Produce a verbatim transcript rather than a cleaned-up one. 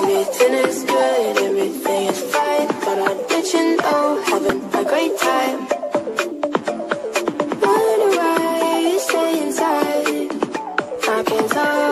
everything is good, everything is fine, but I let you know, having a great time. Wonder why you stay inside. I can't talk.